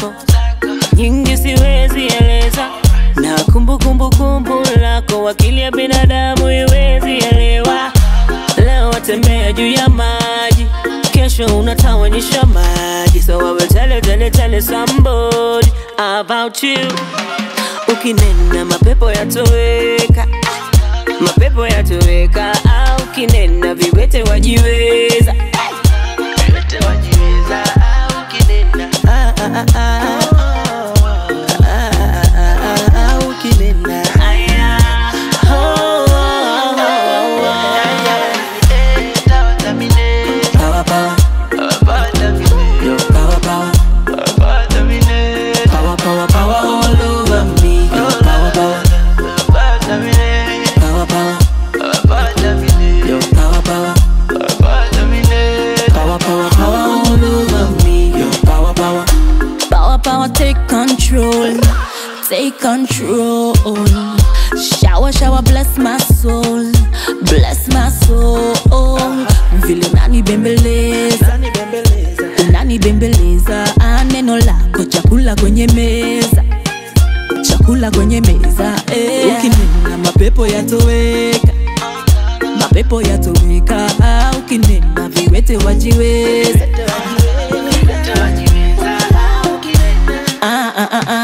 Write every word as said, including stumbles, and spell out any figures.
zako nyingi siwezi eleza, na kumbu kumbu kumbu lako akili ya binadamu iwezi elewa. Leo watembea juu ya maji, kesho unatawanyisha maji. So I will tell you, tell you, tell you somebody about you. Ukinena mapepo yatoweka, mapepo yatoweka. Au ukinena viwete wajiweza, viwete wajiweza. Au ukinena ah ah ah ah take control, take control. Shower, shower, bless my soul, bless my soul. Vile nani bembeleza, nani bembeleza. Neno lako chakula kwenye meza, chakula kwenye meza. Eh. Ukinena mapepo yatoweka, mapepo yatoweka. Ukinena viwete wajiweza. Ah ah ah ah.